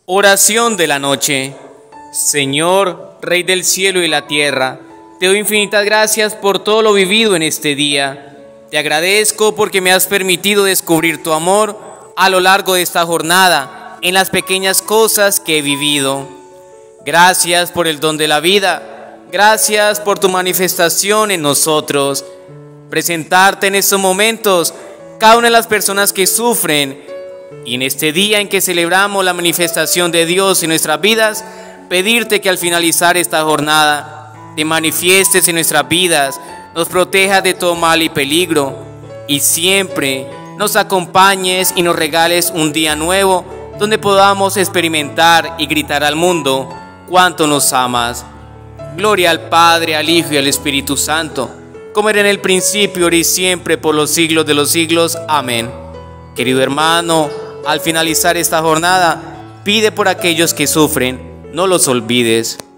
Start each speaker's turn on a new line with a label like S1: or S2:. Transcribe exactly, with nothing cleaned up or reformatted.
S1: Oración de la noche. Señor, Rey del cielo y la tierra, te doy infinitas gracias por todo lo vivido en este día. Te agradezco porque me has permitido descubrir tu amor a lo largo de esta jornada, en las pequeñas cosas que he vivido. Gracias por el don de la vida. Gracias por tu manifestación en nosotros. Presentarte en estos momentos cada una de las personas que sufren, y en este día en que celebramos la manifestación de Dios en nuestras vidas, pedirte que al finalizar esta jornada te manifiestes en nuestras vidas, nos protejas de todo mal y peligro, y siempre nos acompañes y nos regales un día nuevo donde podamos experimentar y gritar al mundo cuánto nos amas. Gloria al Padre, al Hijo y al Espíritu Santo, como era en el principio, ahora y siempre, por los siglos de los siglos. Amén. Querido hermano, al finalizar esta jornada, pide por aquellos que sufren, no los olvides.